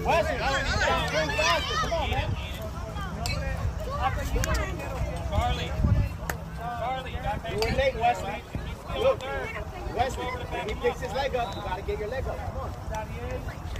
Wesley, come on, man. Charlie, you got to You're late, Wesley. Look, Wesley, when he picks his leg up, you got to get your leg up. Come on.